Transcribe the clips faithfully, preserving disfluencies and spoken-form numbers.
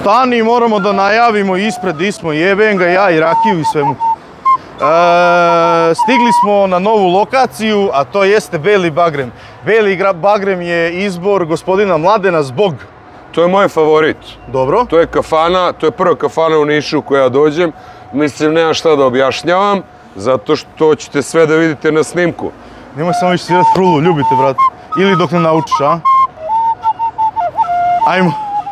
Stani, moramo da najavimo ispred di smo, jebem ga ja i rakiju i svemu. Stigli smo na novu lokaciju, a to jeste Beli Bagrem. Beli Bagrem je izbor gospodina Mladena zbog... To je moj favorit. Dobro. To je kafana, to je prva kafana u Nišu u koju ja dođem. Mislim, nema šta da objašnjavam, zato što ćete sve da vidite na snimku. Nemoj samo više svirati frulu, ljubite, brate. Ili dok ne naučiš, a? Ajmo.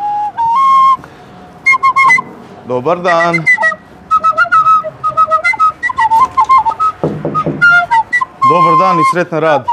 Dobar dan. Dobar dan i sretan rad.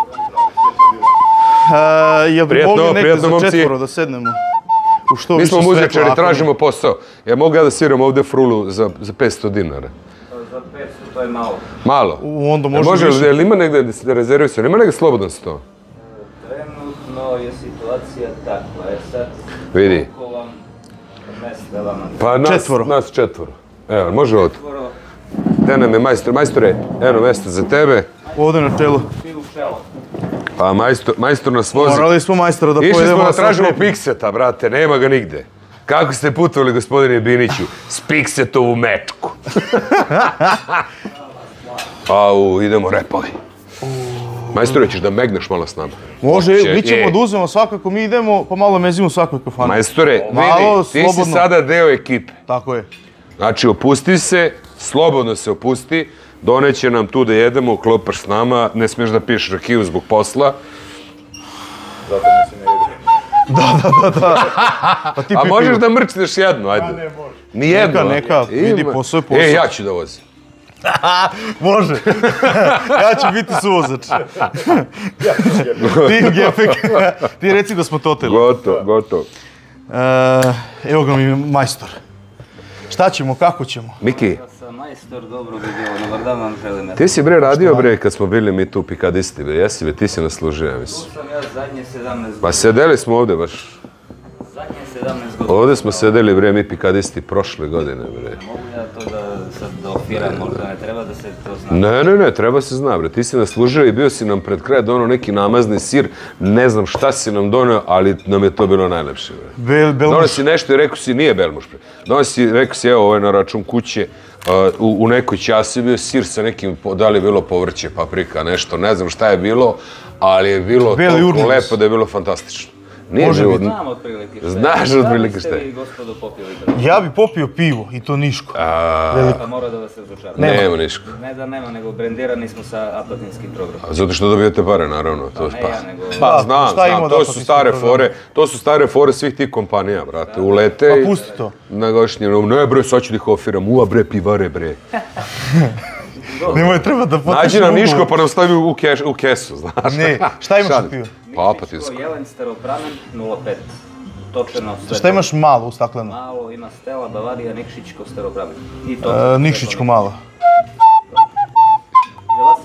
Jel bi mogli negdje za četvoro da sednemo? Mi smo muzičari, tražimo posao. Ja mogu ja da sviram ovde frulu za petsto dinara? Za petsto to je malo. Malo? Onda može više. Jel ima negde da se rezervuje se? Ima negde slobodan sto? Trenutno je situacija takva. E sad... Vidi. Koliko vam mesta vama? Pa nas četvoro. Evo, može ovdje. Gde nam je majstor? Majstore, eno mjesto za tebe. Ovdje na čelu. Pa majstor nas vozi. Morali smo majstora da pojedemo. Išli smo da tražimo Pikseta, brate, nema ga nigde. Kako ste putovali, gospodine Biniću? S Piksetovu mečku. Au, idemo repovi. Majstore, ćeš da megneš malo s nama? Može, mi ćemo da uzmemo svakako, mi idemo, pa malo mezimo svakoj kafani. Majstore, vidi, ti si sada deo ekipe. Tako je. Znači, opusti se, slobodno se opusti, doneće nam tu da jedemo, klopaš s nama, ne smiješ da piješ rakiju zbog posla. Zato mi se ne jedemo. Da, da, da, da. A možeš da mrčneš jednu, ajde. A ne, može. Nijedno. Neka, neka, vidi, posao je posao. E, ja ću da vozim. Može. Ja ću biti suvozač. Ti Gepek. Ti reci da smo to teli. Gotovo, gotovo. Evo ga mi majstor. Šta ćemo, kako ćemo? Miki. Sa majstor dobro bi bilo, dobar dan vam želim. Ti si bre radio bre kad smo bili mi tu pikadisti bre, jesi bre, ti si nas služio, ja mislim. Tu sam ja zadnje sedamnaest godina. Pa sedeli smo ovde baš. Zadnje sedamnaest godina. Ovde smo sedeli bre mi pikadisti prošle godine bre. Mogu ja to da sad dofiram, možda ne treba da se to zna. Ne, ne, ne, treba se zna bre, ti si nas služio i bio si nam pred kraj donao neki namazni sir, ne znam šta si nam doneo, ali nam je to bilo najlepše bre. Donao si nešto i rekao si nije belmuš bre. Donao si, rekao si evo ovo je na račun kuće. U nekoj časi je bio sir sa nekim, da li je bilo povrće, paprika, nešto, ne znam šta je bilo, ali je bilo toliko lepo da je bilo fantastično. Može biti. Znam otprilike šta je. Znaš otprilike šta je. Da li ste vi, gospodo, popili? Ja bi popio pivo, i to niško. Pa mora da vas se razočara. Nema niško. Ne da nema, nego brendirani smo sa aplatinskim programom. Zato što dobijete pare, naravno. Pa ne ja, nego... Pa znam, znam, to su stare fore, to su stare fore svih tih kompanija, brate. Ulete i... Pa pusti to. Na godišnje, ne bre, sad ću da ih ofiram, ua bre, pivare bre. Nemoj, treba da potpišemo ugovor. Nađi nam niško pa nam stavi u kesu, znaš. Ne, šta imaš na pivo? Pa apatinsko. Jelen staropramen nula pet. Točeno sve. Šta imaš malo u staklenu? Malo, ima Stela, Bavarija, Nikšićko, staropramen. Nikšićko malo. Za vas?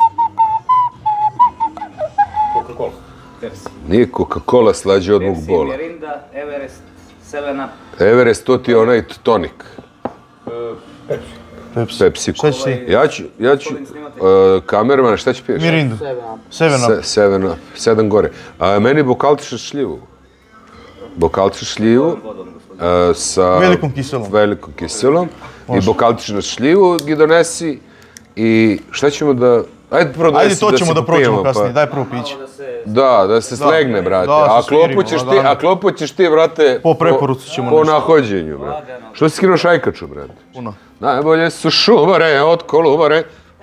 Coca-Cola. Pepsi. Nije Coca-Cola slađe od mog bola. Pepsi, Mirinda, Everest, seven up. Everest, to ti je onaj tonik. Pepsi. Pepsi. Šta ćeš ti? Ja ću, ja ću, kamerman, šta će piješ? Mirindu. seven up. seven up, sedam gore. Meni bokaltiša šljivu. Bokaltiša šljivu sa velikom kiselom. Velikom kiselom. I bokaltiša šljivu gi donesi i šta ćemo da... Ajde prvo da se popijemo. Ajde to ćemo da prođemo kasnije, daj prvo piće. Da, da se slegne, brate. A klopu ćeš ti, brate, po preporuci ćemo po nahođenju, brate. Što si skinuo šajkaču, brate? Puno. Najbolje su šumare od kolubare.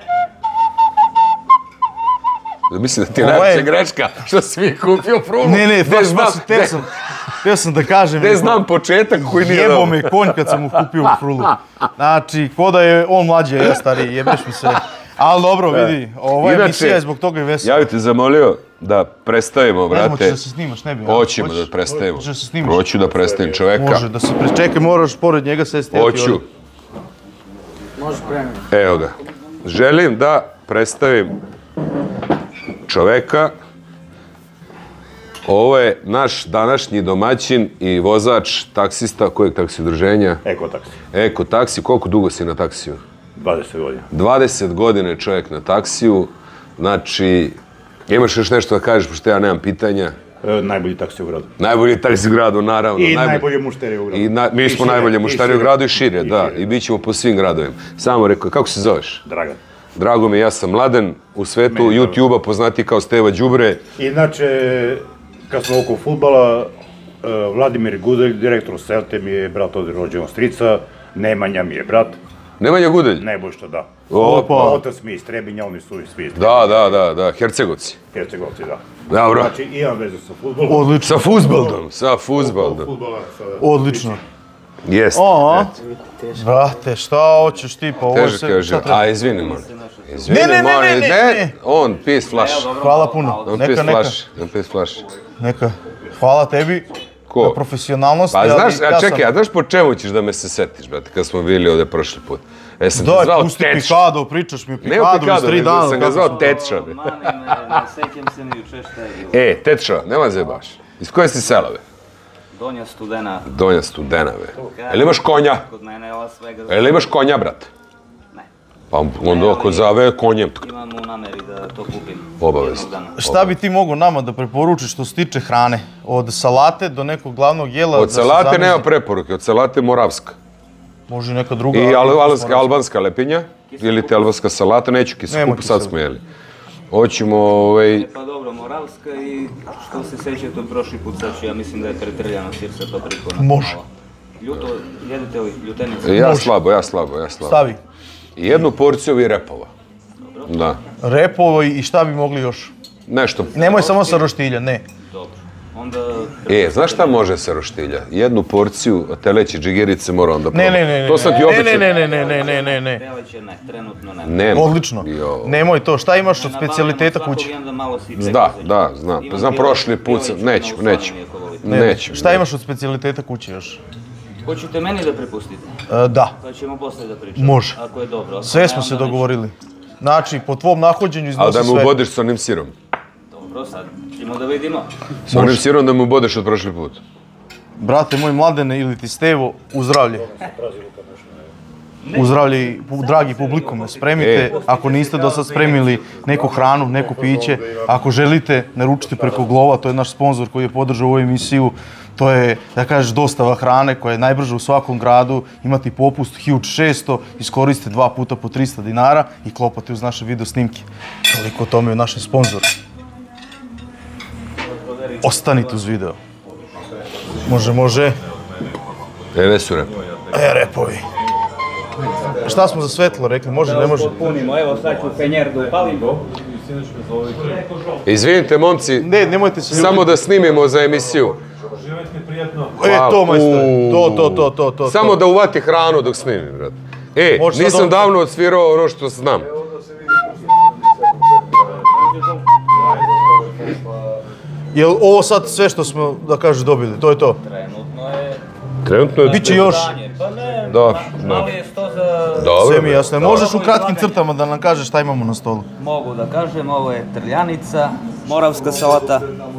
Mislim da ti je najveća greška što si mi kupio frulu. Ne, ne, teo sam, teo sam da kažem. Ne znam početak koji nije dobro. Jebo me konj kad sam mu kupio frulu. Znači, ko da je on mlađi, ja stariji, jebeš mi se. Ali dobro, vidi, ova emisija je zbog toga i vesela. Ja bih te zamolio da prestavimo, brate. Ne znam, hoćeš da se snimaš, ne bi. Hoćemo da prestavimo. Hoćeš da se snimaš. Hoću da prestavim čoveka. Može, da se čekaj, moraš pored njega sesti. Hoću. Može prema. Evo ga. Želim da predstavim čoveka. Ovo je naš današnji domaćin i vozač taksista, kojeg taksi udruženja? Eko taksi. Eko taksi. Koliko dugo si na taksiju? dvadeset godina. dvadeset godina je čovjek na taksiju. Znači, imaš još nešto da kažeš, pošto ja nemam pitanja? Najbolji taksi u gradu. Najbolji taksi u gradu, naravno. I najbolje mušterije u gradu. I mi smo najbolje mušterije u gradu i šire, da. I bit ćemo po svim gradovima. Samo rekao, kako se zoveš? Dragan. Drago mi, ja sam Mladen, u svetu YouTube-a poznati kao Steva Đubre. Inače, kad smo oko futbala, Vladimir Gudelj, direktor Celte, mi je brat od rođenog strica, Nemanja mi je brat. Nemanja Gudelj? Najbolje da. Opa. Otac mi je iz Trebinja, oni su iz svi. Da, da, da, da, Hercegovci. Hercegovci, da. Dobro. Znači, imam vezu sa futbolom. Odlično. Sa fuzbaldom, sa fuzbaldom. Odlično. Jest. O, brate, šta hoćeš ti, pa ovo je Teže kaže, a izvini moram. Izvini, Ne, ne, ne, moram, ne, ne. On, pis flash. Hvala puno. On Neka, pis neka. flash, on pis flash. Neka. Hvala tebi. Ko? Na profesionalnosti, Pa ali znaš, a ja sam... čekaj, a znaš po čemu ćeš da me se setiš, brate, kad smo bili ovde prošli put? E, sam te Daj, zvao pusti Teča. Pikado, pričaš mi o Ne o Pikadu iz Pikado, tri nego dana. sam ga zvao Teča. Mani me, ne sećam se ni juče šta je bilo. E, Teča, nema zebaš. Iz koje si selave? Donja Studena. Donja Studenave. Jel imaš konja? Kod mene je ova svega... Jel imaš konja, brate? Ne. Pa onda ako zave konjem. Imam u nameri da to kupim. Obavezno. jednog dana. Šta bi ti mogao nama da preporučiš što se tiče hrane? Od salate do nekog glavnog jela? Od da se salate zamisli- nema preporuke, od salate je moravska. Može i neka druga. I ali- al- albanska, albanska lepinja, ili te albanska salata, neću Nema kisekupu, sad kiselu. smo jeli. Hoćemo, ovaj... E pa dobro, moravska i što se sećate od prošli put, sad ću, ja mislim da je pretrljano sir sa paprikom. Može. Ljuto, jedete li ljutenice? Ja slabo, ja slabo, ja slabo. Stavi. I jednu porciju ovih repova. Da. Repovo i šta bi mogli još? Nešto. Nemoj samo sa roštilja, ne. Dobro. Onda... E, znaš šta može sa roštilja? Jednu porciju teleće džigerice mora onda Ne, ne, ne, ne. To sam ti ne, obećao. ne, ne, ne, ne, ne, ne, ne, ne. Teleće ne, trenutno ne. Nema. Odlično. Jo. Nemoj to. Šta imaš od Nabavljam specijaliteta svakog kuće? i onda malo si Da, prekazaju. da, znam. Imam Znam bilo- prošli put sam, bilo neću, i u neću. Slavoniji, ako volite. Ne, Neću. Šta imaš od specijaliteta kuće još? Hoćete meni da prepustite? E, da, Pa ćemo posle da pričamo. Može. Ako je dobro. Ako sve ne, smo se onda neću. dogovorili. Znači, po tvom nahođenju Ali iznosi da me sve. ubodeš sa onim sirom. Dobro, sad ćemo da vidimo. Sa onim sirom da me ubodeš od prošli put. Brate moj Mladene ili ti Stevo, u zdravlje. U zdravlje, i pu- dragi publikume, spremite, E. ako niste do sad spremili neku hranu, neko piće, ako želite, naručite preko Glova, to je naš sponzor koji je podržao ovu emisiju. To je, da kažeš, dostava hrane koja je najbrža u svakom gradu, imate popust Huge šesto, iskoristite dva puta po trista dinara i klopate uz naše video snimke. Toliko o tome u našem sponzoru. Ostanite uz video. Može, može. E, ne su repo. E, repovi. Šta smo za svetlo rekli? Može, ne može? Punimo, evo sad ću penjer da upalim. Izvinite, momci, Ne, nemojte se ljutiti. samo da snimimo za emisiju. E, to, majstore. Uuu. To, to, to, to, to. Samo to. da uvati hranu dok snimim, brate. E, Može sad nisam on- davno odsvirao ono što znam. Jel ovo sad sve što smo, da kažeš, dobili? To je to? Trenutno je... Trenutno je... Biće još. Pa ne, Da, ali je sto za... Dobro, Sve mi bre. jasno. Možeš u kratkim crtama da nam kažeš šta imamo na stolu? Mogu da kažem, ovo je trljanica, moravska salata,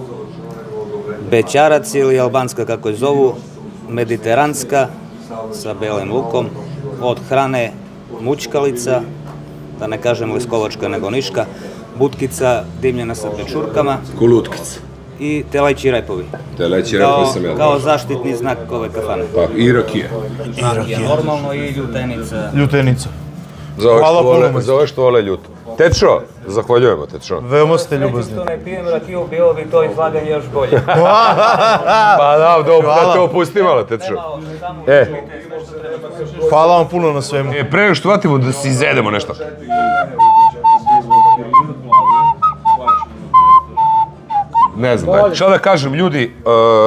bećarac ili albanska kako je zovu, mediteranska sa belim lukom, od hrane mućkalica, da ne kažem leskovačka nego niška, butkica dimljena sa pečurkama Kulutkica. i telajči repovi. Teleći Kao, repo sam ja. kao zaštitni znak ove kafane. Pa, i rakija. Je normalno i ljutenica. Ljutenica. Za ove Hvala što puno, vole, majstore. za ove što vole ljuto. Tečo, zahvaljujemo, Tečo. Veoma ste ljubazni. ne pijem rakiju, bilo bi to izlaganje još bolje. Pa da, da, Hvala. da te opusti malo, Tečo. E, Hvala vam puno na svemu. e, pre nego što vatimo da si izjedemo nešto. Ne znam, daj. Šta da kažem, ljudi, e,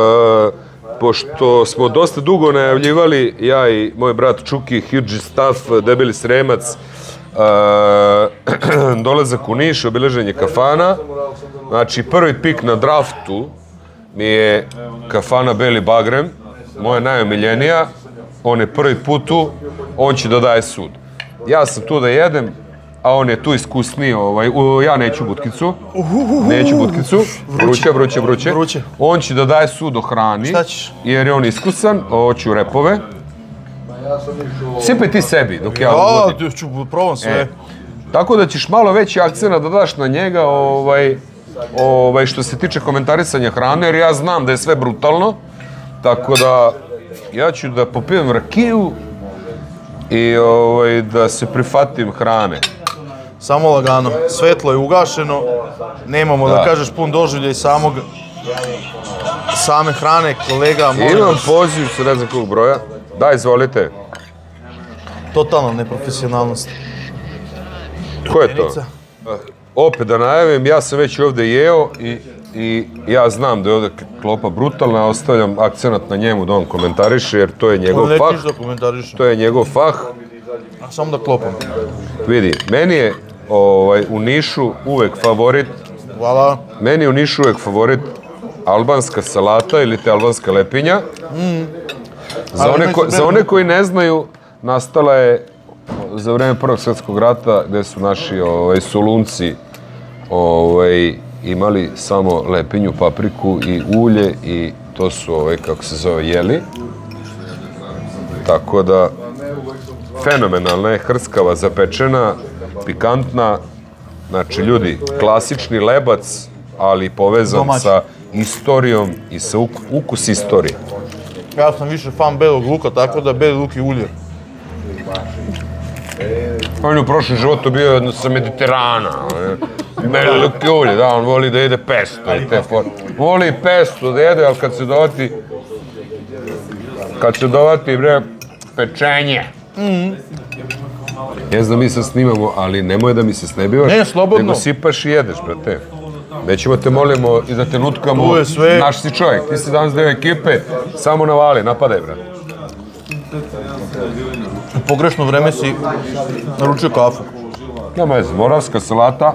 pošto smo dosta dugo najavljivali, ja i moj brat Čuki, Huge Staff, Debeli Sremac, e, dolazak u Niš, obilaženje kafana. Znači, prvi pik na draftu mi je kafana Beli Bagrem, moja najomiljenija. On je prvi put tu, on će da daje sud. Ja sam tu da jedem, a on je tu iskusniji, ovaj, u, ja neću butkicu, neću butkicu, vruće, vruće, vruće. Vruće. On će da daje sud o hrani, Šta ćeš? jer je on iskusan, hoću repove. Sipaj ti sebi dok ja A, uvodim. ću probam sve. E, tako da ćeš malo veći akcent da daš na njega, ovaj, što se tiče komentarisanja hrane, jer ja znam da je sve brutalno, tako da ja ću da popijem rakiju i da se prifatim hrane. Samo lagano, svetlo je ugašeno, nemamo da kažeš pun doživljaj samog same hrane, kolega. Imam poziv sa ne znam kog broja, da izvolite. Totalna neprofesionalnost. Ko je to? Opet da najavim, ja sam već ovde jeo i ja znam da je ovde klopa brutalna, ostavljam akcenat na njemu da on komentariše, jer to je njegov fah. Nećiš da komentariše. To je njegov fah. Samo da klopam. Vidi, meni je u Nišu uvek favorit, Hvala. Meni je u Nišu uvek favorit albanska salata ili te albanska lepinja. Za one koji ne znaju, nastala je za vreme Prvog svjetskog rata, gde su naši Solunci imali samo lepinju, papriku i ulje i to su, kako se zove, jeli. Tako da, fenomenalna je, hrskava, zapečena, pikantna. Znači, ljudi, klasični lebac, ali povezan sa istorijom i sa ukus istorije. Ja sam više fan belog luka, tako da beli luk i ulje. On je u prošlom životu bio sa Mediterana. Beli luk i ulje, da, on voli da jede pesto. Voli pesto da jede, ali kad se dovati... Kad se dovati, bre, pečenje. Ne znam, mi sad snimamo, ali nemoj da mi se snebivaš. Ne, slobodno. Nego sipaš i jedeš, brate. Nećemo te molimo i da te nutkamo. Tu je sve. Naš si čovjek, ti si danas deo ekipe, samo navali, napadaj, brate. U pogrešno vreme si naručio kafu. Nema veze, moravska salata.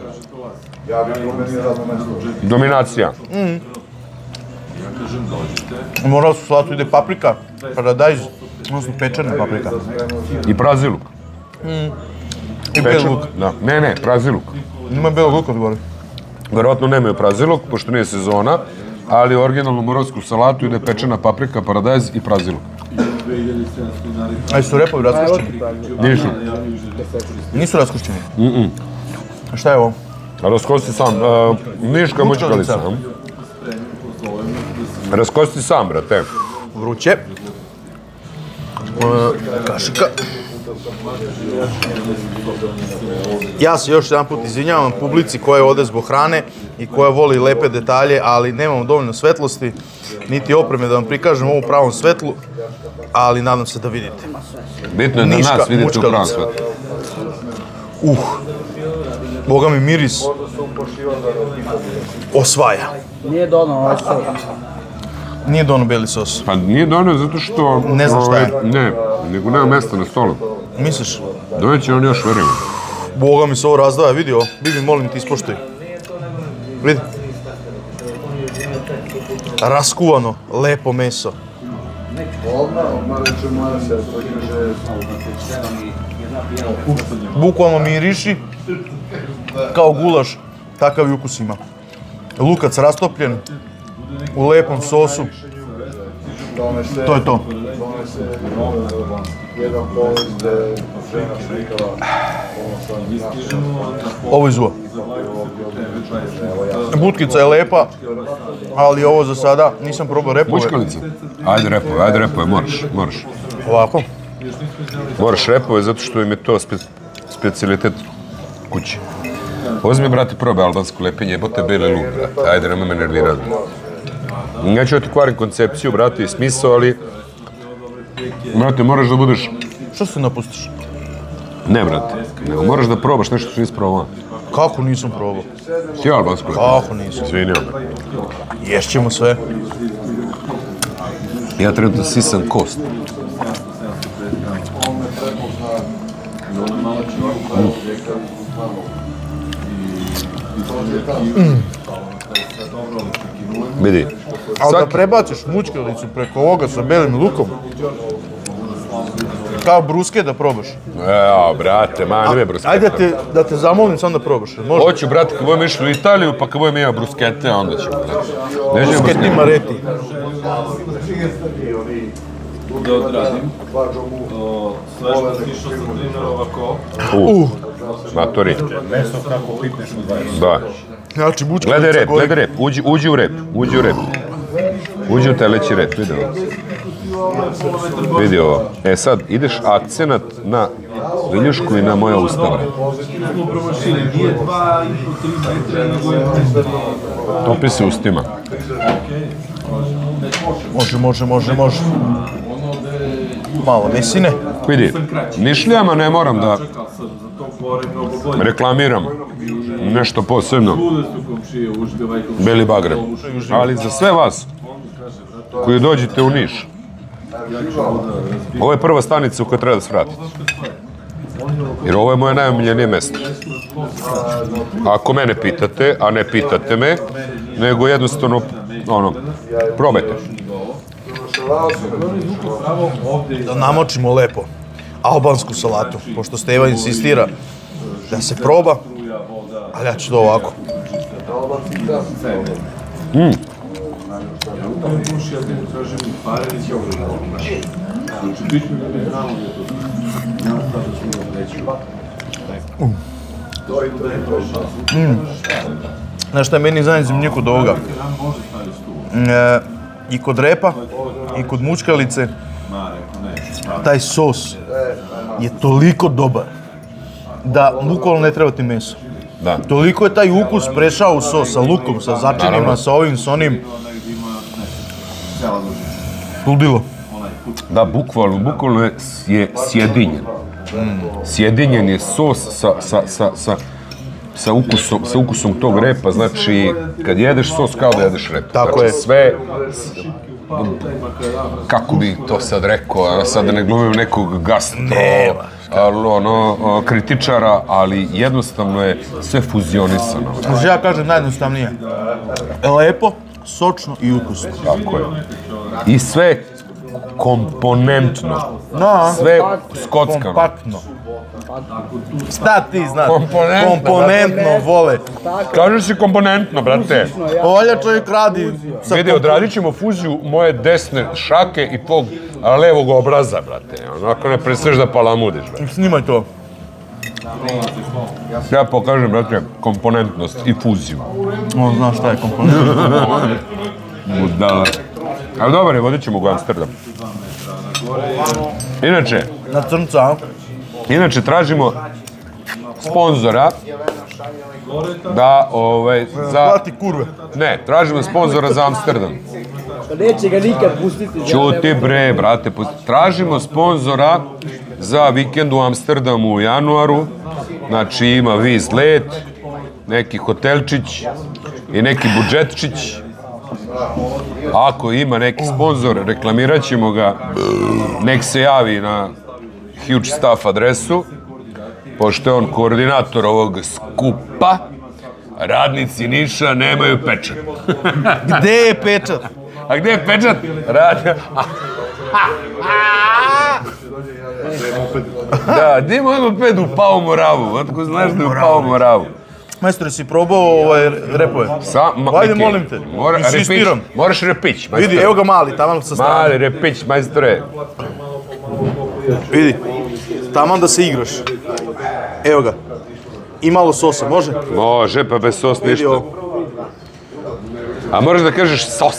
Dominacija. U moravsku salatu ide paprika, paradajz, odnosno pečena paprika. I praziluk. I beli luk. Ne, ne, praziluk. Nima belog luka odgovore. Verovatno nemaju praziluk, pošto nije sezona, ali u originalnu moravsku salatu ide pečena paprika, paradajz i praziluk. A su repovi raskušćeni? Nisu. Nisu raskušćeni? A šta je ovo? Raskosti sam. Niška mučkalica. Raskosti sam, brate. Vruće. Kašika. Ja se još jedan put izvinjavam publici koja ode zbog hrane i koja voli lepe detalje, ali nemamo dovoljno svetlosti, niti opreme da vam prikažem ovu pravom svetlu, ali nadam se da vidite. Bitno je da nas vidite u pravom svetlu. Uh, boga mi miris osvaja. Nije donao ovaj sos. Nije donao beli sos. Pa nije donao zato što... Ne znam šta je. Ne, nego nema mesta na stolu. Misliš? Doneće on još, verujem. Boga mi se ovo razdvaja, vidi ovo. Bibi, molim ti, ispoštuj. Vidi. Raskuvano, lepo meso. Bukvalno miriši kao gulaš, takav i ukus ima. Lukac rastopljen u lepom sosu. To je to. Ovo je zuo. Butkica je lepa, ali ovo za sada nisam probao repove. Mučkalica? Ajde repove, ajde repove, moraš, moraš. Ovako? Moraš repove zato što im je to specijalitet kuće. Uzmi, brate, probe albansko lepinje, jebote beli luk, brate. Ajde, nema me nervirati. Neću da ti kvarim koncepciju, brate, i smisao, ali... Brate, moraš da budeš... Što se napustiš? Ne, brate, nego moraš da probaš nešto što nisi probao. Kako nisam probao? Ti je albansko lepinje? Kako nisam? Izvinjam. Ješćemo sve. Ja trenutno sisam kost. Vidi. Ali da prebaciš mučkalicu preko ovoga sa belim lukom, kao bruske da probaš. Evo, brate, ma, nema bruskete. Ajde da te zamolim sam da probaš. Hoću, brate, kad budem išli u Italiju, pa kad budem imao bruskete, onda ćemo. Brusketi mareti. da odradim. Svežba stišao sam trimer ovako. Uh, matori. Meso kako pipneš u dvadeset. Da. Znači, bučka... Gledaj rep, gledaj rep, uđi, uđi u rep, uđi u rep. Uđi u teleći rep, vidi ovo. Vidi ovo. E sad, ideš akcenat na viljušku i na moja ustava. Smo promašili, nije dva i po tri metra, nego je Topi se ustima. Može, može, može, može. Malo mesine. Vidi, nišljama ne moram da reklamiram nešto posebno. Beli Bagrem. Ali za sve vas koji dođete u Niš, ovo je prva stanica u kojoj treba da se vratite. Jer ovo je moje najomiljenije mesto. Ako mene pitate, a ne pitate me, nego jednostavno, ono, probajte. Da namočimo lepo albansku salatu, pošto Steva insistira da se proba, ali ja ću to ovako. Mm. Mm. Znaš šta je meni zanimljivo kod ovoga? E, I kod repa, i kod mučkalice, taj sos je toliko dobar da bukvalno ne treba ti meso. Da. Toliko je taj ukus prešao u sos sa lukom, sa začinima, sa ovim, s onim. Ludilo. Da, bukvalno, bukvalno je, je sjedinjen. Mm. Sjedinjen je sos sa, sa, sa, sa, sa, ukusom, sa ukusom tog repa, znači kad jedeš sos kao da jedeš rep. Tako znači, je. Sve, kako bi to sad rekao, sad da ne glumim nekog gastro, ono, kritičara, ali jednostavno je sve fuzionisano. Može ja kažem najjednostavnije. Lepo, sočno i ukusno. Tako je. I sve komponentno. No, sve skockano. Kompaktno. Šta ti znaš? Komponentno. Komponentno vole. Kažeš si komponentno, brate. Olja čovjek radi. Vidi, odradit ćemo fuziju moje desne šake i tvog levog obraza, brate. Onako ne presveš da palamudiš, brate. Snimaj to. Ja pokažem, brate, komponentnost i fuziju. On zna šta je komponentno. Budala. Ali dobar je, vodit ćemo u Amsterdam. Inače... Na crnca. Inače, tražimo sponzora da, ovaj, za... Plati kurve. Ne, tražimo sponzora za Amsterdam. Neće ga nikad pustiti. Ćuti bre, brate, pusti. Tražimo sponzora za vikend u Amsterdamu u januaru. Znači, ima viz let, neki hotelčić i neki budžetčić. Ako ima neki sponzor, reklamirat ćemo ga, nek se javi na Huge Stuff adresu, pošto je on koordinator ovog skupa, radnici Niša nemaju pečat. Gde je pečat? A gde je pečat? Radi... Da, gde je moj moped upao u Moravu? Otko znaš da je upao u Moravu? Majstore, si probao ovaj repove? Ajde, molim te, insistiram. Moraš repić, majstore. Vidi, evo ga mali, taman sa strane. Mali repić, majstore. Vidi, taman da se igraš. Evo ga. I malo sosa, može? Može, pa bez sos ništa. A moraš da kažeš sos.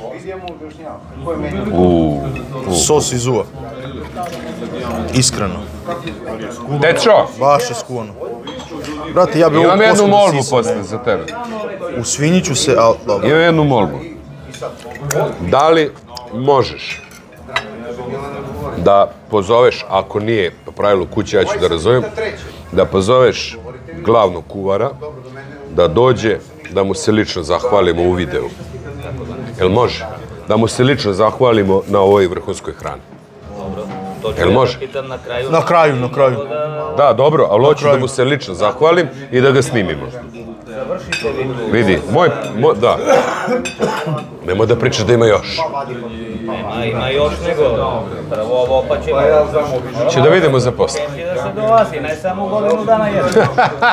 Uuu. Sos iz uva. Iskreno. Dečo! Baš je skuvano. Brate, ja bi ovo imam jednu posle molbu sisam. posle za tebe. U svinjiću se, ali dobro. Imam jednu molbu. Da li možeš da pozoveš, ako nije po pravilu kuće, ja ću da razovem, da pozoveš glavnog kuvara, da dođe, da mu se lično zahvalimo u videu. Jel može? Da mu se lično zahvalimo na ovoj vrhunskoj hrani. Jel može? Na kraju, na kraju. Da, dobro, ali hoću da mu se lično zahvalim i da ga snimimo. Vidi, moj, moj, da. Nemoj da pričaš da ima još. Nema, ima još nego, prvo ovo pa ćemo... Će da vidimo za posle. Neće da se dolazi, ne samo godinu dana jedno.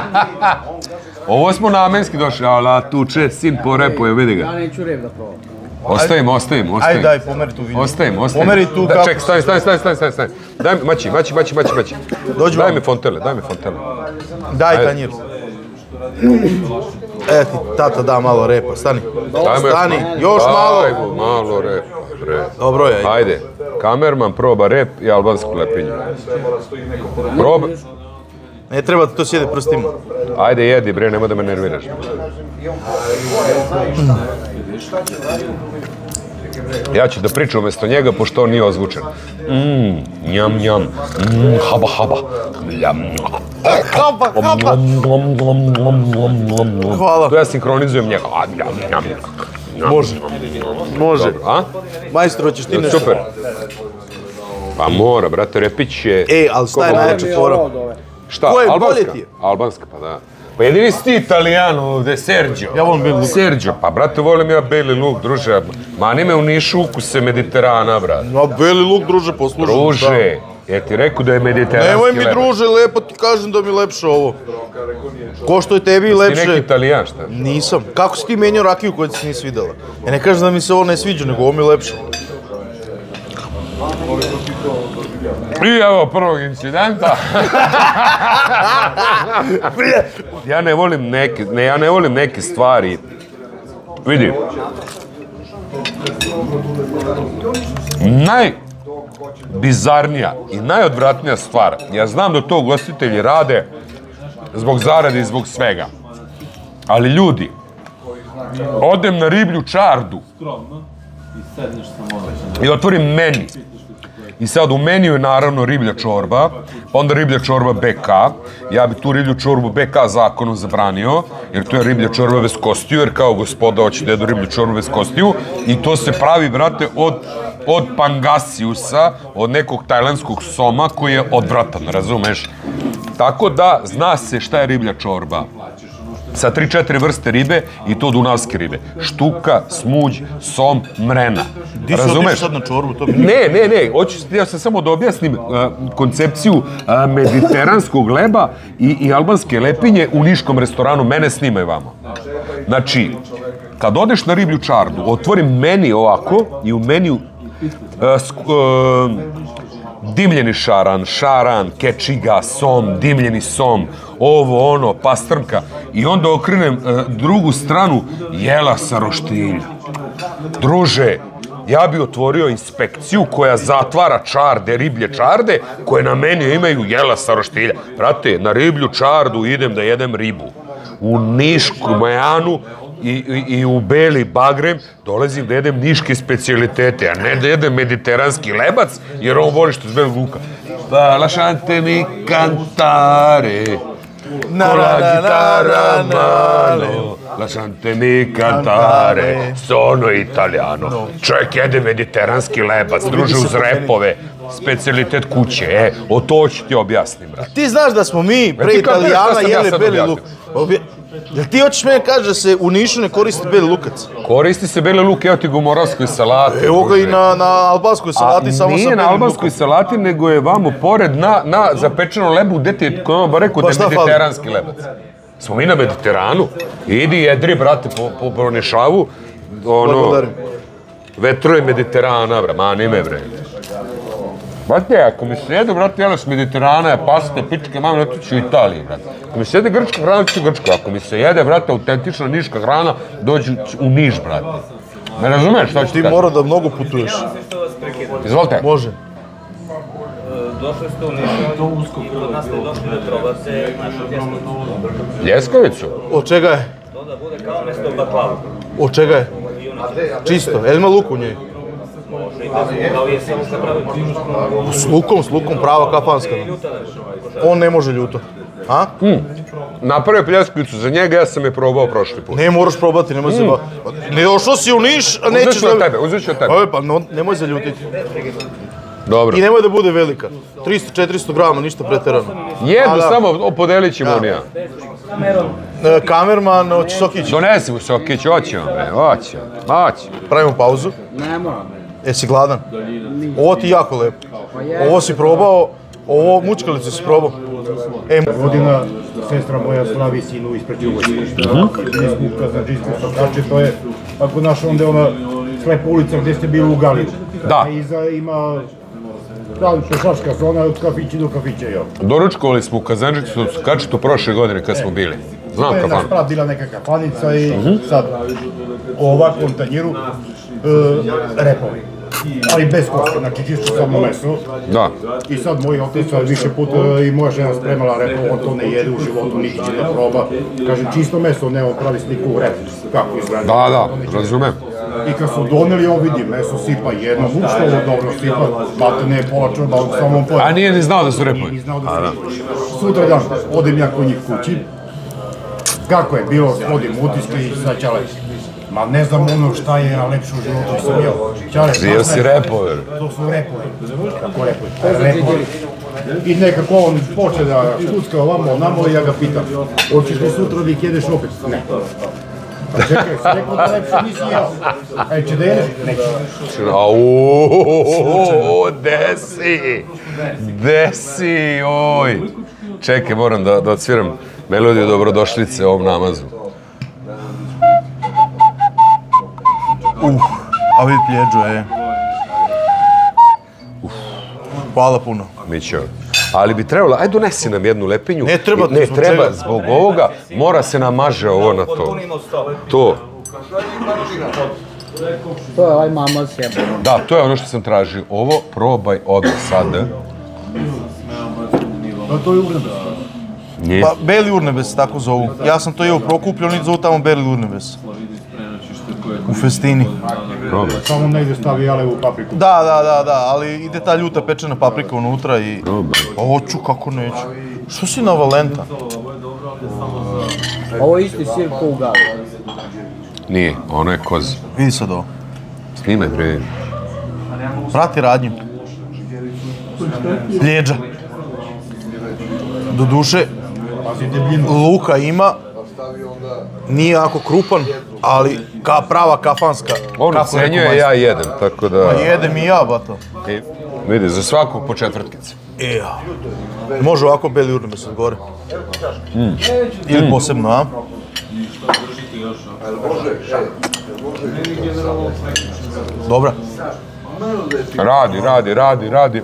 Ovo smo namenski došli, ali tuče sin po repu, je vidi ga. Ja neću rep da probam. Ostavimo, ostavimo, ostavimo. Ajde, daj, pomeri tu vidim. Ostavimo, ostavimo. Pomeri tu kako... Ček, stani, stani, stani, stani, stani, stani. Daj mi, mači, mači, mači, mači, mači. Dođi Daj vam. mi fontele, daj mi fontele. Daj tanjir. E ti, tata da malo repa, stani. Stani, još malo. Ajmo, malo rep, rep. Dobro je, ajde. Ajde, kamerman proba rep i albansku lepinju. Proba. Ne treba da to sjede prstima. Ajde, jedi bre, nemoj da me nerviraš. Ja ću da pričam umjesto njega, pošto on nije ozvučen. Mmm, njam, njam, mmm, haba, haba. Ljam, Hapa, hapa. Hvala. To ja sinkronizujem njega. A, njam, njam. Može. Može. Dobro, a? Majstor, hoćeš ti nešto? Super. Pa mora, brate, repić je... Ej, ali šta je najjača fora? Šta, Ko je, albanska? bolje ti je? Albanska, pa da. Pa jedini si ti Italijan ovde, Sergio. Ja volim beli luk. Sergio, pa brate, volim ja beli luk, druže. Mani me u Nišu ukuse Mediterana, brate. No, beli luk, druže, poslužam. Druže, je ti rekao da je mediteranski Nemoj mi, lebac. druže, lepo ti kažem da mi lepše ovo. Ko što je tebi Ti lepše... neki Italijan, šta? Nisam. Kako si ti menjao rakiju koju ti se nisi videla? Ja ne kažem da mi se ovo ne sviđa, nego ovo mi je lepše. I evo prvog incidenta. Ja ne volim neke, ne, ja ne volim neke stvari. Vidi. Najbizarnija i najodvratnija stvar. Ja znam da to ugostitelji rade zbog zarade i zbog svega. Ali ljudi, odem na riblju čardu i otvorim meni. I sad u meniju je naravno riblja čorba, pa onda riblja čorba be ka. Ja bi tu riblju čorbu be ka zakonom zabranio, jer to je riblja čorba bez kostiju, jer kao gospoda hoće da jedu riblju čorbu bez kostiju. I to se pravi, brate, od, od pangasiusa, od nekog tajlandskog soma koji je odvratan, razumeš? Tako da zna se šta je riblja čorba. Sa tri četiri vrste ribe i to dunavske ribe. Štuka, smuđ, som, mrena. Di si otišao sad na čorbu? To mi... Ne, ne, ne, hoću ja sam samo da objasnim uh, koncepciju uh, mediteranskog leba i, i albanske lepinje u niškom restoranu. Mene snimaj vamo. Znači, kad odeš na riblju čardu, otvorim meni ovako i u meniju uh, uh, dimljeni šaran, šaran, kečiga, som, dimljeni som, ovo, ono, pastrmka. I onda okrenem uh, drugu stranu, jela sa roštilja. Druže, ja bi otvorio inspekciju koja zatvara čarde, riblje čarde, koje na meniju imaju jela sa roštilja. Brate, na riblju čardu idem da jedem ribu. U Nišku Majanu i, i, i u Beli Bagrem dolazim da jedem niške specijalitete, a ne da jedem mediteranski lebac, jer on voli što zbeli luka. Pa lasciate mi cantare, con la chitarra mano, lasciate mi cantare, sono italiano. Čovjek jede mediteranski lebac, druže uz repove, specijalitet kuće, e, o to ću ti objasnim, brate. Ti znaš da smo mi pre Italijana jeli beli luk. Jel ti hoćeš mene kaži da se u Nišu ne koristi beli lukac? Koristi se beli luk, evo ti ga u moravskoj salati. Evo ga i na, na albanskoj salati, samo sa belim lukom. Nije na albanskoj salati, nego je vamo pored na, na zapečenom lebu, gde ti je, ko je rekao da je mediteranski lebac. Smo mi na Mediteranu. Idi jedri, brate, po, po, po Nešavu. Ono, Благодарим. vetro je Mediterana, bra, mani me, bre. Brate, ako mi se jede, brate, jela s Mediterana, paste, pičke, mame, to ću u Italiji, brate. Ako mi se jede grčka hrana, ću grčka. Ako mi se jede, brate, autentična niška hrana, dođu u Niš, brate. Me razumeš šta ću Ti kaži? mora da mnogo putuješ. Izvolite. Može. Došli ste u Nišu i kod nas ste došli da probate našu ljeskovicu. Ljeskovicu? Od čega je? To da bude kao mesto baklavu. Od čega je? Čisto. Jel ima luk u njoj? Kao je samo se pravi. S lukom, s lukom, prava kafanska. On ne može ljuto. A? Napravio pljeskovicu za njega, ja sam je probao prošli put. Ne, moraš probati, nemoj se ba... Ne došao si u Niš, a Uzet nećeš ću od tebe, uzet ću od tebe. Ove, pa no, nemoj zaljutiti. Dobro. I nemoj da bude velika. tristo četiristo grama, ništa preterano. Jednu A, da. samo podelit ćemo on i ja. E, Kamerman, hoće Sokić. Donesi mu Sokić, hoćemo bre, hoćemo, hoćemo. Pravimo pauzu. Jesi gladan? Ovo ti je jako lepo. Ovo si probao, ovo mučkalicu si probao. E, Godina sestra moja slavi sinu ispred Jugoslavije. Iskuka, znači iskuka, znači to je, ako naš, onda ona Slepa ulica gdje ste bili u Galiju. Da. A iza ima tam pešačka zona od kafića do kafića, jel? Doručkovali smo u Kazančiću, Kačitu prošle godine kad smo bili. Znam To je kafanu. naš prav bila neka kafanica i sad u ovakvom tanjiru repovi. Ali bez koste, znači čisto samo meso. Da. I sad moj otac više puta i moja žena spremala repo, on to ne jede u životu, niti će da proba. Kažem, čisto meso, ne on pravi sliku u repu, kako izgleda. Da, da, razumem. I kad su doneli, on vidi, meso sipa jedno, mušto ovo dobro sipa, mate ne pola čorba, samo on pojede. A nije ni znao da su Nije repovi? ni znao da su repovi. Sutra dan, odem ja kod njih kući. Kako je bilo, vodim utiske i sad ćale. Ma ne znam ono šta je, a lepše u životu sam jel. Ćale, Bio si repove. to su repovi. Kako repovi? Repovi. I nekako on počne da štucka ovamo, namo i ja ga pitam. Hoćeš li sutra da ih jedeš opet? Ne. Pa čekaj, si rekao da lepše nisi jeo. E, će da jedeš? Neće. Auuu, gde si? Gde si, oj. Čekaj, moram da, da odsviram melodiju dobrodošlice ovom namazu. Uh, a vidi pljeđu, e. Hvala puno. Mićo. Ali bi trebalo, aj donesi nam jednu lepinju. Ne treba, ne zbog treba, čega? zbog ovoga mora se namaže ovo na to. To. To je ovaj mama sjeba. Da, to je ono što sam tražio. Ovo probaj odmah sad. Da, to je urnebes. Nije. Pa, beli urnebes, tako zovu. Ja sam to jeo Prokuplju, oni zovu tamo beli urnebes. U festini. Probaj. Samo negdje stavi jalevu papriku. Da, da, da, da, ali ide ta ljuta pečena paprika unutra i... Probaj. Pa hoću, kako neću. Što si na Valenta? Ovo je isti sir ko u Gali. Nije, ono je koz. Vidi sad ovo. Snimaj prije. Prati radnju. Ljeđa. Doduše, luka ima, nije jako krupan, ali ka prava kafanska. On kako rekao ocenjuje, majstor. ja jedem, tako da... Pa jedem i ja, bato. I, vidi, za svakog po četvrtkice. E, može ovako beli urnebes od gore. Ili posebno, a? Dobra. Radi, radi, radi, radi.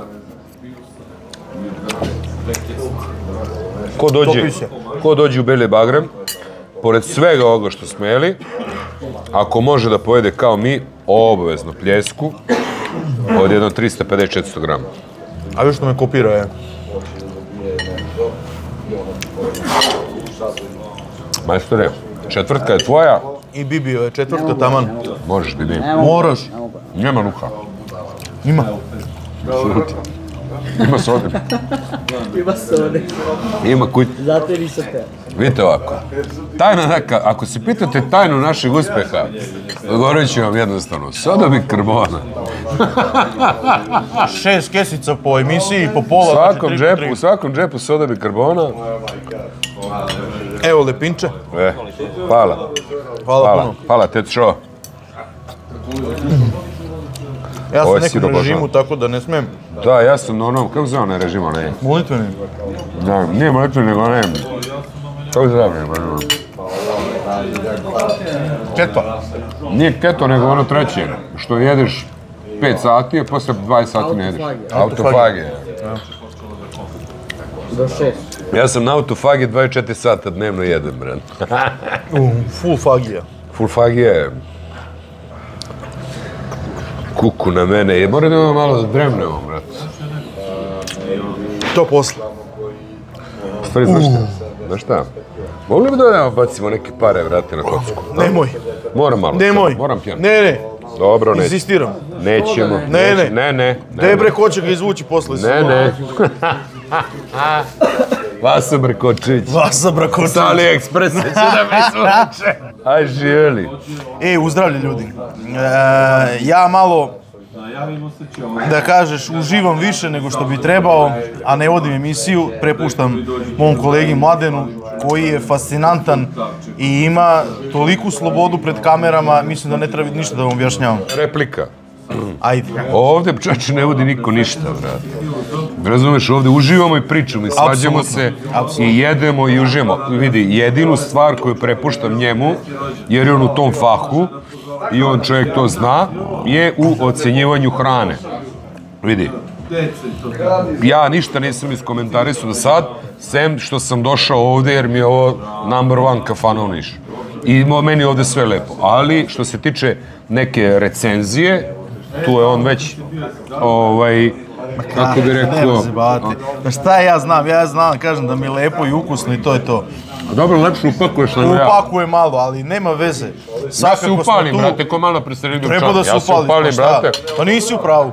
Ko dođe, Topi se. ko dođe u Beli Bagrem, pored svega ovoga što smo jeli, ako može da pojede kao mi, obavezno pljesku od jedno trista pedeset do četiristo grama. A još što me kopira je. Majstore, četvrtka je tvoja, I Bibio je četvrtka taman. možeš Bibi. Moraš. Nema luka. Ima. Ima sodi. Ima sode. Ima kuć. Zato je nisam te. Vidite ovako. Tajna neka, ako se pitate tajnu našeg uspeha, govorit ću vam jednostavno. Soda bikarbona. Šest kesica po emisiji, po pola. U znači svakom tri po džepu, tri. u svakom džepu soda bikarbona. Evo lepinče. E, hvala. Hvala, Hvala, puno. hvala, tetšo. Ja sam Ovo u je nekom siro režimu, božan. tako da ne smijem. Da, ja sam na onom, kako se zove onaj režim, onaj? Molitveni. Da, nije molitven, nego onaj... Kako se zove? Keto. Nije keto, nego ono treće. Što jedeš pet sati, a posle dvadeset sati ne jedeš. Autofagija. Autofagija. Do šest. Ja sam na autofagiji dvadeset četiri sata dnevno jedem, bran. Uh, full fagija. Full fagija je... Kuku na mene, je mora da imamo malo da dremnemo, brat. To posle. Stvari, znaš šta? Znaš šta? Mogli bi da odemo bacimo neke pare, vrati na kocku? Nemoj. Moram malo. Nemoj. sad, Moram pijano. Ne, ne. Dobro, nećemo. Inzistiram. Nećemo. Ne, neće- ne. Ne, ne. Gde bre, ko će ga izvući posle? Ne, ne. Vasa Brkočević. Vasa Braković. Sa AliExpressa će da me izvuče. Aj, živjeli. E, uzdravlje ljudi. E, ja malo, da kažeš, uživam više nego što bi trebao, a ne vodim emisiju, prepuštam mom kolegi Mladenu, koji je fascinantan i ima toliku slobodu pred kamerama, mislim da ne treba ništa da vam objašnjavam. Replika. Ajde. Ovdje, čače, ne vodi niko ništa, brate. Razumeš, ovdje uživamo i pričamo i svađamo se Apsolutno. i jedemo i uživamo. Vidi, jedinu stvar koju prepuštam njemu, jer je on u tom fahu, i on čovjek to zna, je u ocjenjivanju hrane. Vidi, ja ništa nisam iskomentarisao do sad, sem što sam došao ovde jer mi je ovo number one kafana u Nišu. I meni je ovde sve lepo, ali što se tiče neke recenzije, tu je on već, ovaj, kako bi rekao... Da šta ja znam, ja znam, kažem da mi je lepo i ukusno i to je to. Dobro, lepše upakuješ nego ja. Upakuje malo, ali nema veze. Ja se upalim, brate, ko malo presredim čar. Treba da se upališ, pa šta? Pa nisi u pravu.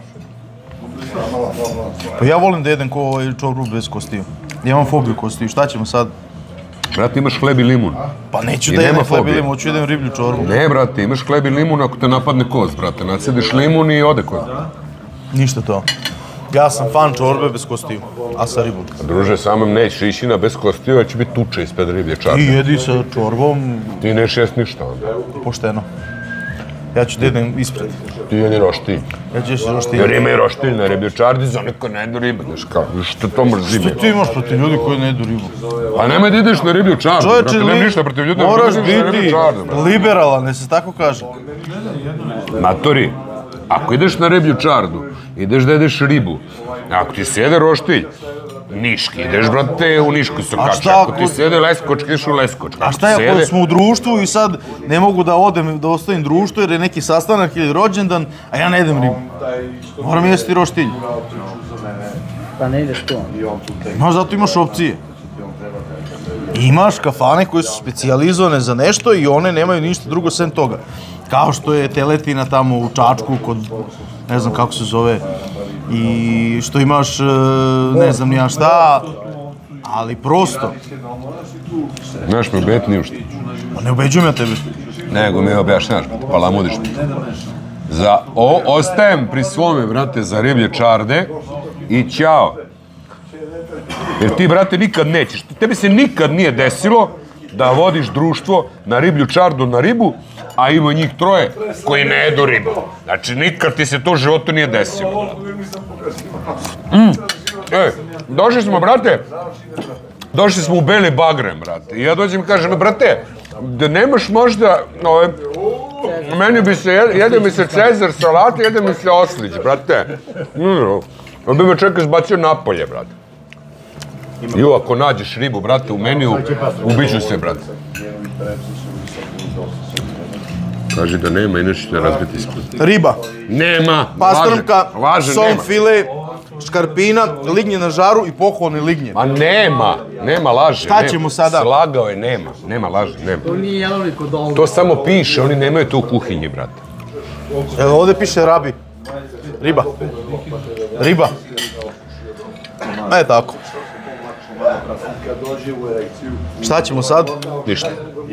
Pa ja volim da jedem ko ovaj čorbu bez kostiju. Ja imam fobiju kostiju, šta ćemo sad? Brate, imaš hleb i limun. Pa neću da jedem hleb i limun, hoću jedem riblju čorbu. Ne, brate, imaš hleb i limun ako te napadne kost, brate. Nadsediš limun i ode kost. Ništa to. Ja sam fan čorbe bez kostiju, a sa ribom. Druže, samom nećeš ići na bez kostiju, jer će biti tuče ispred riblje čarbe. Ti jedi sa čorbom... Ti neš jest ništa onda. Pošteno. Ja ću da jedem ispred. Ti jedi roštilj. Ja ću jesti roštilj. Jer ima i roštilj na riblje čardi za neko ne jedu ribu, znaš kao, što to mrzi me. Što ti imaš protiv ljudi koji ne jedu ribu? Pa nemoj da ideš na riblju čardu, brate, nema ništa protiv ljudi. Moraš biti liberalan, ne se tako kaže. Matori, ako ideš na riblju čardu, ideš da jedeš ribu, ako ti se jede roštilj, Niški, ideš, brate, u Nišku se kače. Ako ti se jede Leskočki, ideš u Leskočki. A šta je, ako smo u društvu i sad ne mogu da odem, da ostavim društvo jer je neki sastanak ili rođendan, a ja ne jedem ribu. Moram jesti roštilj. Pa ne ideš to. No, zato imaš opcije. Imaš kafane koje su specijalizovane za nešto i one nemaju ništa drugo sem toga. Kao što je teletina tamo u Čačku kod, ne znam kako se zove, i što imaš, ne znam nija šta, ali prosto. Znaš me ubediti ni u što. Pa ne ubeđujem ja tebe. Nego mi objašnjaš, pa lamudiš mi. Za, o, ostajem pri svome, brate, za riblje čarde i ćao. Jer ti, brate, nikad nećeš. Tebi se nikad nije desilo da vodiš društvo na riblju čardu na ribu, a ima njih troje koji ne jedu ribu. Znači, nikad ti se to u životu nije desilo. Mm. E, došli smo, brate, došli smo u Beli Bagrem, brate. I ja dođem i kažem, brate, da nemaš možda, ove, meni bi se, jede mi se Cezar salata, jede mi se oslić, brate. Mm. On bi me čovjek izbacio napolje, brate. I ako nađeš ribu, brate, u meniju, ubiću se, brate. Kaži da nema, inače ćete razbiti ispod. Riba. Nema, pastrmka, laže, som nema. file, škarpina, lignje na žaru i poklone lignje. Ma nema, nema, laže. Šta ćemo sada? Slagao je, nema, nema, laže, nema. To nije jelovnik od ovoga. To samo piše, oni nemaju to u kuhinji, brate. Evo, ovdje piše rabi. Riba. Riba. Ne tako. Šta ćemo sad? Ništa.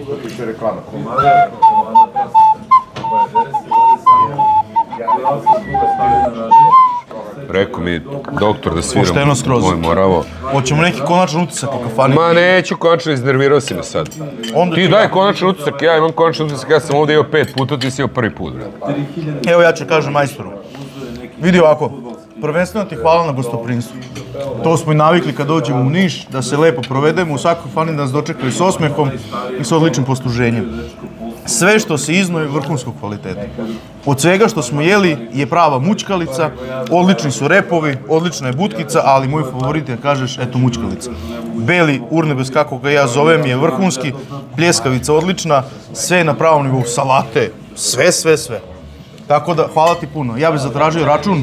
Rekao mi doktor da sviram moj moravo. Hoćemo neki konačan utisak u kafani? Ma neću, konačno iznervirao si me sad. Ti daj konačan utisak, ja imam konačan utisak, ja sam ovdje imao pet puta, ti si imao prvi put. Evo ja ću kažem majstoru. Vidi ovako, prvenstveno ti hvala na gostoprinstvu. To smo i navikli kad dođemo u Niš, da se lepo provedemo, u svakoj kafani da nas dočekaju s osmehom i s odličnim posluženjem. Sve što se izno je vrhunskog kvaliteta. Od svega što smo jeli je prava mućkalica, odlični su repovi, odlična je butkica, ali moj favorit je kažeš, eto mućkalica. Beli urnebes, kako ga ja zovem, je vrhunski, pljeskavica odlična, sve je na pravom nivou, salate, sve, sve, sve. Tako da, hvala ti puno. Ja bih zatražio račun.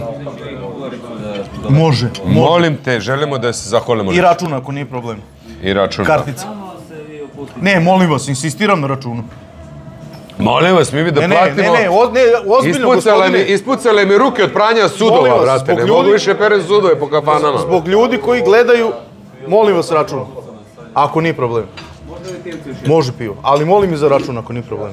Može. Molim te, želimo da se zahvalimo. I račun ako nije problem. I račun. Kartica. Ne, molim vas, insistiram na računu. Molim vas, mi bi da platimo... Ne, ne, ne, ozbiljno gospodine. Ispucale mi ruke od pranja sudova, brate. Ne mogu više perem sudove po kafanama. Zbog ljudi koji gledaju, molim vas račun. Ako nije problem. Može pivo, ali molim i za račun ako nije problem.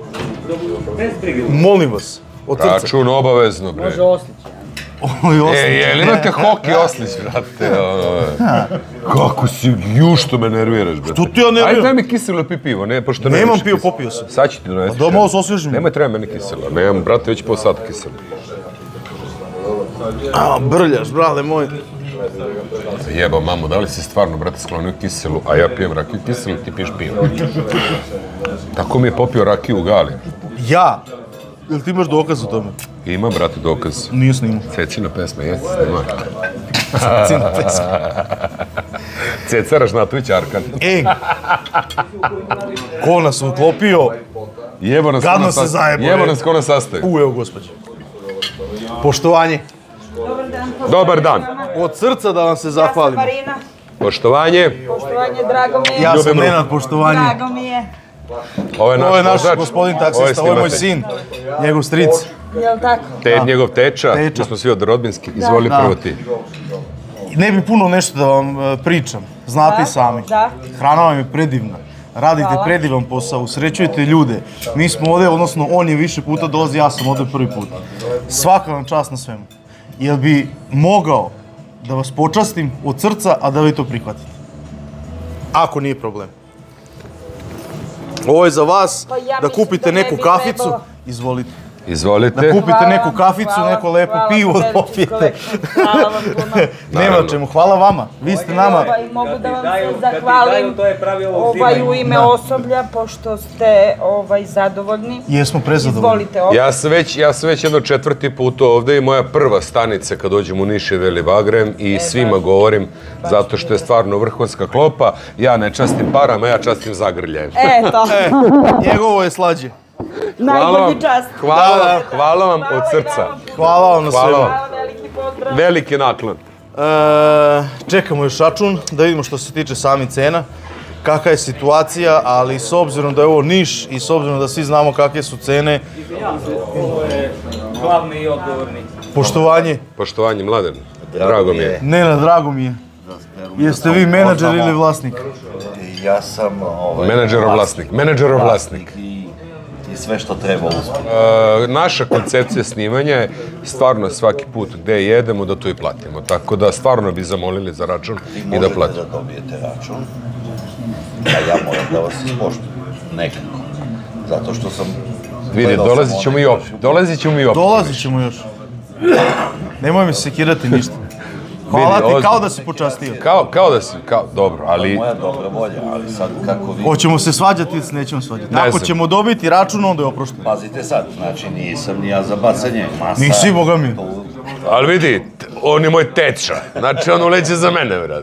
Molim vas, od srca. Račun obavezno, bre. Može oslić. Oj, E, jel imate hoki oslić, brate? Kako si, ju što me nerviraš, brate. Što ti ja nerviram? Ajde, daj mi kiselo pi pivo, ne, pošto nemaš kiselo. Nemam pivo, popio sam. Sad ću ti donesti. Da malo se osvježim. Nemoj, treba meni kiselo. Nemam, brate, već pol sata kiselo. A, brljaš, brale moj. Jeba, mamo, da li si stvarno, brate, sklonio kiselu, a ja pijem rakiju kiselu, ti piješ pivo. Tako mi je popio rakiju u Gali. Ja? Jel ti imaš dokaz o tome? Ima, brate, dokaz. Nije snimao. Cecina pesma, jesi snima. Cecina pesma. Ceca Ražnatović Arkan. Ej! Ko nas uklopio? Jebo nas Gadno se zajebo. Jebo nas ko nas sastaje. U, evo, gospođe. Poštovanje. Dobar dan. Od srca da vam se zahvalimo. Poštovanje. Poštovanje, drago mi je. Ja sam Nenad, poštovanje. Drago mi je. Ovo je naš, Ovo je naš vozač. gospodin taksista, ovo je moj sin, njegov stric. Jel' tako? Te, njegov teča, Teča. mi smo svi od rodbinski. Izvoli Da. prvo ti. Ne bi puno nešto da vam e, pričam, znate i sami. Da. Hrana vam je predivna. Radite Hvala. predivan posao, usrećujete ljude. Mi smo ovde, odnosno on je više puta dolazi, ja sam ovde prvi put. Svaka vam čast na svemu. Jel bi mogao da vas počastim od srca, a da vi to prihvatite? Ako nije problem. Ovo je za vas, Pa ja da mislim kupite da ne neku bi kaficu, trebalo. izvolite. Izvolite. Da kupite Hvala neku vam, kaficu, hvala, neko lepo hvala, pivo da veliki popijete. kolektiv. Hvala vam puno. Nema čemu, hvala vama. Vi ste nama... Ovaj, mogu da vam se zahvalim ovaj, u ime osoblja, pošto ste ovaj, zadovoljni. Jesmo prezadovoljni. Izvolite ovdje. Ja sam već, ja sam već jedno četvrti put ovde i moja prva stanica kad dođem u Niš je Veli Bagrem i svima govorim zato što je stvarno vrhunska klopa. Ja ne častim parama, ja častim zagrljajem. Eto, Njegovo je slađe. najbolji čast. Hvala vam, hvala vam od srca. Hvala vam na Hvala svemu. vam. Hvala, veliki pozdrav. Veliki naklon. E, čekamo još račun, da vidimo što se tiče sami cena. Kakva je situacija, ali s obzirom da je ovo Niš i s obzirom da svi znamo kakve su cene, Ovo je glavni i odgovorni. poštovanje. Poštovanje, Mladen. Drago mi je. Nena, drago mi je. Jeste vi menadžer ili vlasnik? Ja sam ovaj, Menadžerov vlasnik. Menadžerov vlasnik. I, i sve što treba uspjeti. E, naša koncepcija snimanja je stvarno svaki put gde jedemo da to i platimo. Tako da stvarno bi zamolili za račun Vi i da možete platimo. da dobijete račun, a ja moram da vas ispoštujem. Nekako. Zato što sam... Vidi, gledao sam dolazit ćemo one i opet. vaše- Dolazit ćemo i opet. Dolazit ćemo još. Nemoj mi se sekirati ništa. Hvala Vidi, ti, ovo- kao da si počastio. Kao, kao da si, kao, dobro, ali... Moja dobra volja, ali sad kako vi... Hoćemo se svađati ili se nećemo svađati? Ne Ako znam. ćemo dobiti račun, onda je oprošteno. Pazite sad, znači nisam ni ja za bacanje masa. Nisi, boga mi. To- Ali vidi, t- on je moj teča. Znači, on uleće za mene, vrat.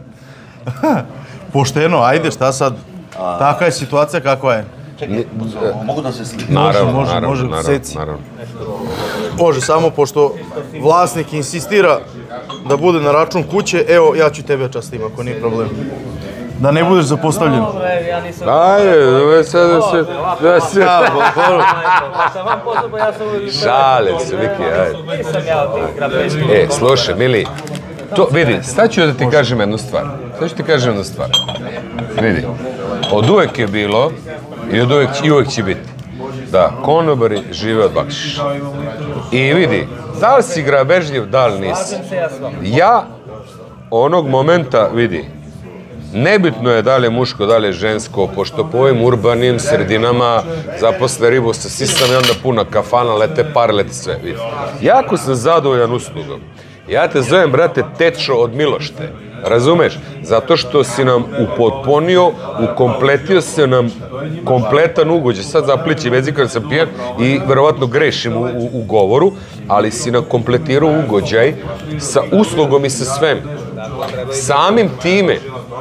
Pošteno, ajde, šta sad? Takva je situacija kakva je. Čekaj, mogu da se slidim? Naravno, može, naravno, može, naravno, seci. naravno. Može, samo pošto vlasnik insistira da bude na račun kuće, evo, ja ću tebe častim, ako nije problem. Da ne budeš zapostavljen. Ja nisam... Ajde, da sad da se... Da se... Ja, bo- bo- Ja sam vam pozvao, ja sam... Šale se, Viki, ajde. Nisam ja od tih grabeški. E, slušaj, Mili, to, vidi, sad ću da ti kažem jednu stvar. Sad ću ti kažem jednu stvar. Vidi, od uvek je bilo i od uvek, i uvek će biti da konobari žive od bakšiša. I vidi, da li si grabežljiv, da li nisi. Ja, onog momenta, vidi, nebitno je da li je muško, da li je žensko, pošto po ovim urbanim sredinama zaposle ribu sa sisama i onda puna kafana, lete par, lete sve. Vidi. Jako sam zadovoljan uslugom. Ja te zovem, brate, Tečo od Milošte. Razumeš? Zato što si nam upotpunio, ukompletio se nam kompletan ugođaj. Sad zaplićem jezik kad sam pijan i verovatno grešim u, u, u govoru, ali si nam kompletirao ugođaj sa uslugom i sa svem. Samim time,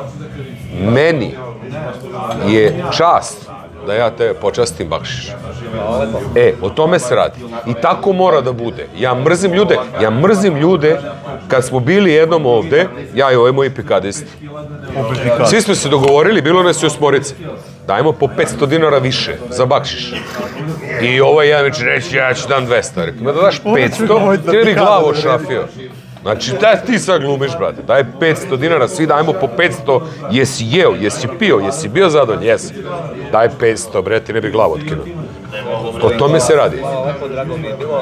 meni je čast da ja tebe počastim bakšiš. E, o tome se radi. I tako mora da bude. Ja mrzim ljude, ja mrzim ljude, kad smo bili jednom ovde, ja i ovaj moji pikadisti. Svi smo se dogovorili, bilo nas je osmorice. Dajmo po petsto dinara više za bakšiš. I ovaj jedan već reći, ja ću dam dvesta. Rekao, da daš petsto, ti ne bi glavu ošrafio. Znači, daj ti sad glumiš, brate, daj petsto dinara, svi dajmo po petsto, jesi jeo, jesi pio, jesi bio zadovoljan, jesi. Daj petsto, bre, ti ne bi glavu otkinuo. O tome se radi. Lepo, drago mi je bilo.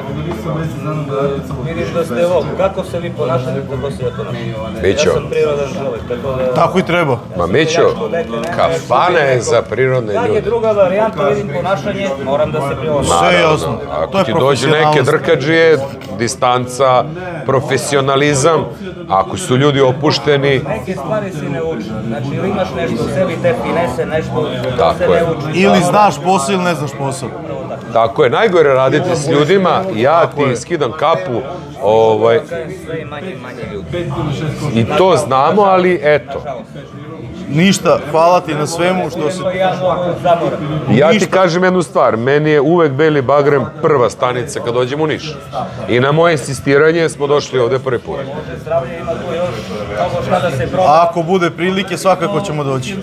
Vidiš da ste ovo, kako se vi ponašate, kako se ja ponašam. Mićo. Ja sam prirodan čovjek, tako da... Tako i treba. Ma Mićo, kafana je za prirodne Kad je ljude. druga varijanta, vidim ponašanje, moram da se prilažem. Sve jasno. To Ako je ti dođu neke profesionalnost. drkađije, distanca, profesionalizam, Ako su ljudi opušteni... Neke stvari si ne uči. Znači, ili imaš nešto u sebi, te finese, nešto se ne uči. Ili znaš posao ili ne znaš posao. Tako je, najgore raditi s ljudima, ja ti skidam kapu, ovaj... Sve i manje i manje ljudi. I to znamo, ali eto. Ništa, hvala ti na svemu što si... Ja ti kažem jednu stvar, meni je uvek Beli Bagrem prva stanica kad dođem u Niš. I na moje insistiranje smo došli ovde prvi put. Ako bude prilike, svakako ćemo doći.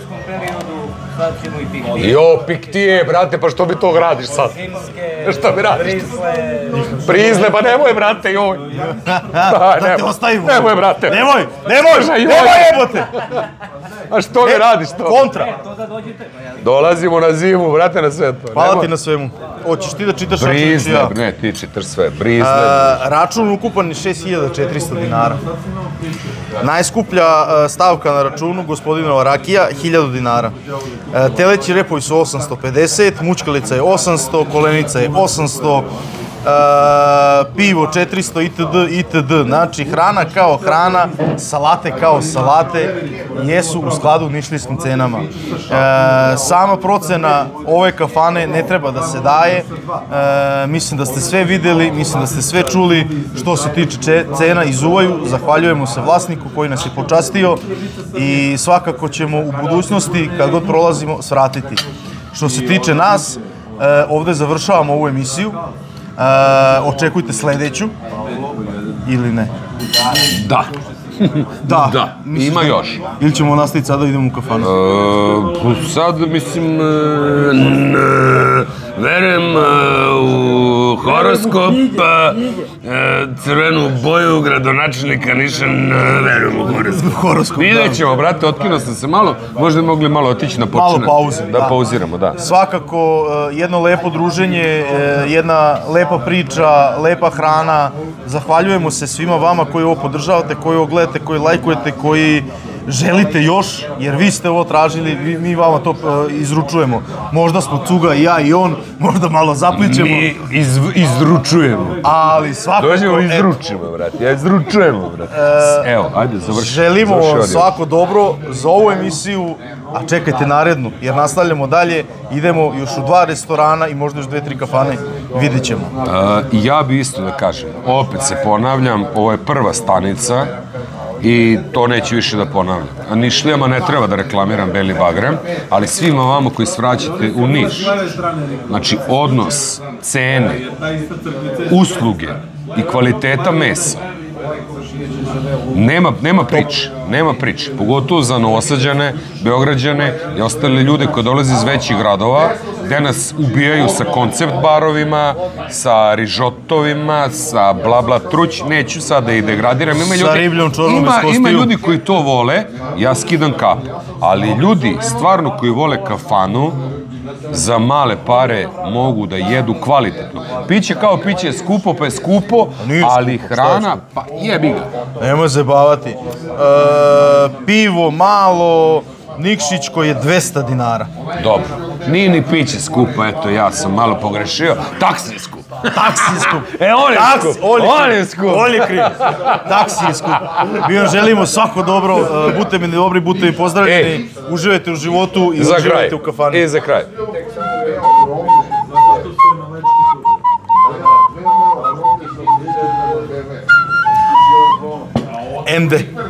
Jo, pik ti je, brate, pa što mi to radiš sad? Šta mi radiš? Prizle, pa nemoj, brate, joj. Da te ostavimo. Nemoj, brate. Nemoj, nemoj, nemoj jebote. A što mi radiš to? Kontra. Dolazimo na zimu, brate, na sve to. Hvala ti na svemu. Hoćeš ti da čitaš račun? Brizle, ne, ti čitaš sve, brizle. Račun ukupan je šest hiljada četiristo dinara. Najskuplja stavka na računu gospodinova rakija, hiljadu dinara. Teleći repovi su osamsto pedeset, mučkalica je osamsto, kolenica je osamsto, pivo četiristo itd. itd. Znači, hrana kao hrana, salate kao salate, jesu u skladu nišlijskim cenama. Sama procena ove kafane ne treba da se daje. Mislim da ste sve videli, mislim da ste sve čuli što se tiče cena iz Uvaju. Zahvaljujemo se vlasniku koji nas je počastio i svakako ćemo u budućnosti, kad god prolazimo, svratiti. Što se tiče nas, ovde završavamo ovu emisiju. Očekujte sledeću, ili ne? Da. Da. Da, ima još. Ili ćemo nastaviti sada da idemo u kafanu? Sad, mislim, verujem u horoskop, crvenu boju, gradonačelnika Niša, verujem u horoskop. Vidjet ćemo, brate, otkinuo sam se malo, možda bi mogli malo otići na početak. Malo pauze. Da pauziramo, da. Svakako, jedno lepo druženje, jedna lepa priča, lepa hrana. Zahvaljujemo se svima vama koji ovo podržavate, koji ovo gledate, koji lajkujete, koji želite još, jer vi ste ovo tražili, mi vama to izručujemo. Možda smo cuga i ja i on, možda malo zapličemo. Mi izručujemo. Ali svakako... Dođemo i izručimo, brate, ja izručujemo, brate. Evo, ajde, završi. Želimo vam svako dobro za ovu emisiju, a čekajte narednu, jer nastavljamo dalje, idemo još u dva restorana i možda još dve, tri kafane, vidjet ćemo. Ja bi isto da kažem, opet se ponavljam, ovo je prva stanica, i to neću više da ponavljam. Nišlijama ne treba da reklamiram Beli Bagrem, ali svima vama koji svraćate u Niš, znači odnos, cene, usluge i kvaliteta mesa, nema, nema priče, nema priče, pogotovo za Novosađane, Beograđane i ostale ljude koji dolaze iz većih gradova, gde nas ubijaju sa koncept barovima, sa rižotovima, sa bla bla truć, neću sad da ih degradiram. Sa ribljom čornom bez kostiju. Ima ljudi koji to vole, ja skidam kapu, ali ljudi stvarno koji vole kafanu, za male pare mogu da jedu kvalitetno. Piće kao piće je skupo, pa je skupo, ali hrana, pa jebi ga. Nemoj zabavati. Pivo malo, Nikšić koji je dvesta dinara. Dobro. Nije ni piće skupo, eto, ja sam malo pogrešio. Taksi je skup. Taksi je skup. E, on je skup. On je skup. On je kriv. Taksi je skup. Mi vam želimo svako dobro. Budite mi dobri, budite mi pozdravljeni. Uživajte u životu i uživajte u kafani. I za kraj. Ende.